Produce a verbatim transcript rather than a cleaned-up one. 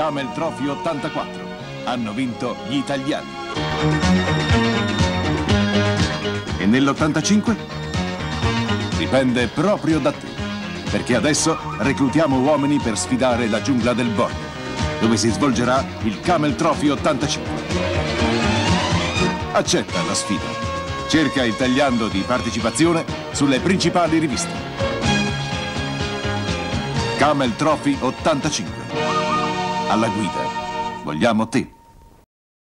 Camel Trophy ottantaquattro. Hanno vinto gli italiani. E nell'ottantacinque? Dipende proprio da te, perché adesso reclutiamo uomini per sfidare la giungla del Borneo, dove si svolgerà il Camel Trophy ottantacinque. Accetta la sfida. Cerca il tagliando di partecipazione sulle principali riviste. Camel Trophy ottantacinque. Alla guida vogliamo te.